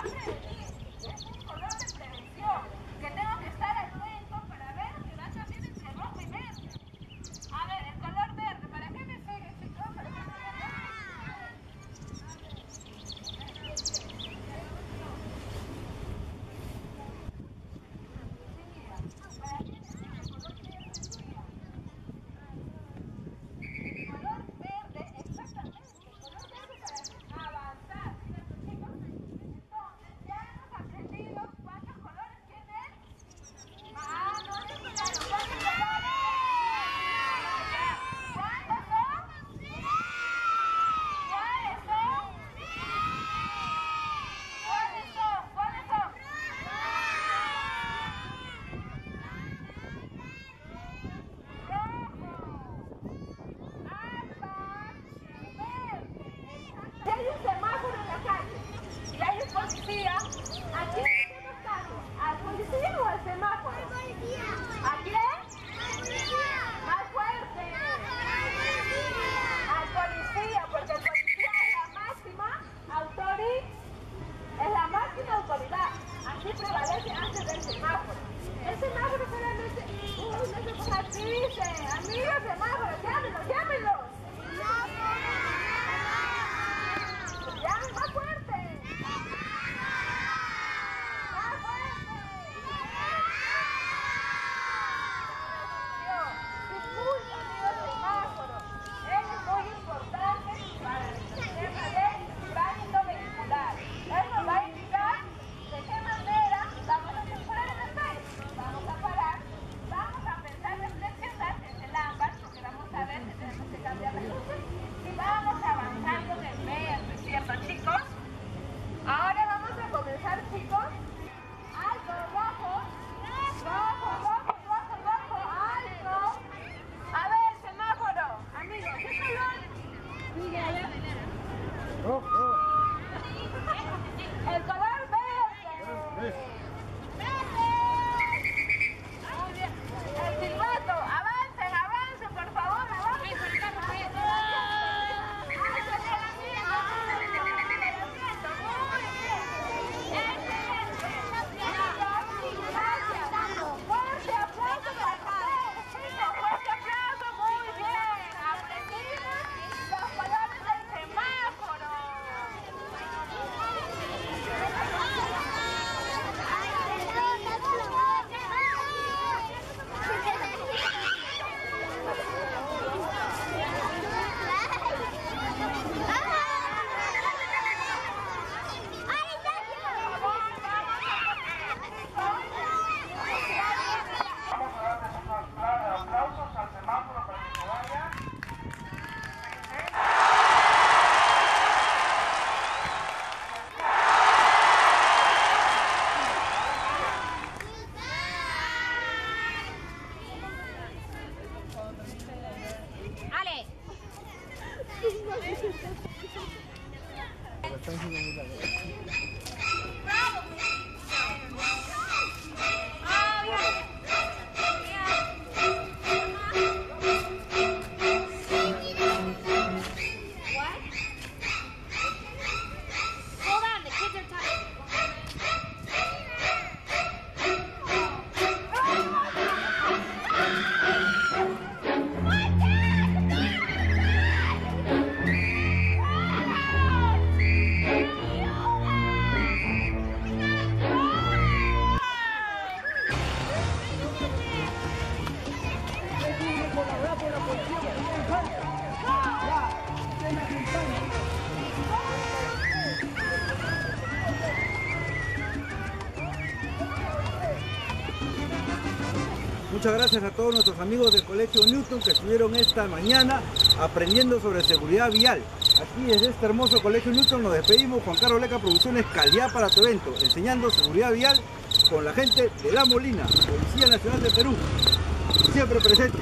Muchas gracias a todos nuestros amigos del Colegio Newton que estuvieron esta mañana aprendiendo sobre seguridad vial. Aquí desde este hermoso Colegio Newton nos despedimos. Juan Carlos Leca Producciones, calidad para tu evento, enseñando seguridad vial con la gente de La Molina, Policía Nacional de Perú, siempre presente.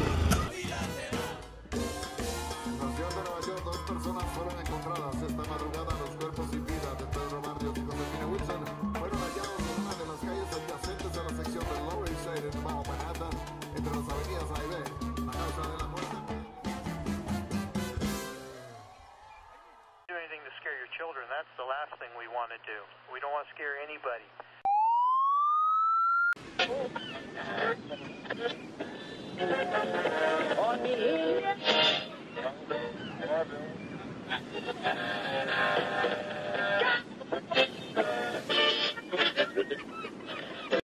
Dos personas fueron encontradas esta madrugada. Los cuerpos sin vida de Pedro Barrios y Josefina Wilson fueron hallados en una de las calles adyacentes a la sección del Lower East Side en Bajo Manhattan, entre las avenidas A y B. La causa de la muerte. Do anything to scare your children, that's the last thing we want to do. We don't want to scare anybody. On the